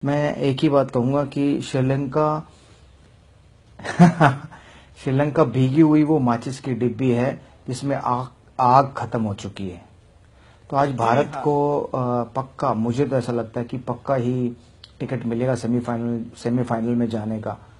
मैं एक ही बात कहूंगा कि श्रीलंका श्रीलंका भीगी हुई वो माचिस की डिब्बी है जिसमें आग आग खत्म हो चुकी है। तो आज भारत हाँ। को पक्का, मुझे तो ऐसा लगता है कि पक्का ही टिकट मिलेगा सेमीफाइनल में जाने का।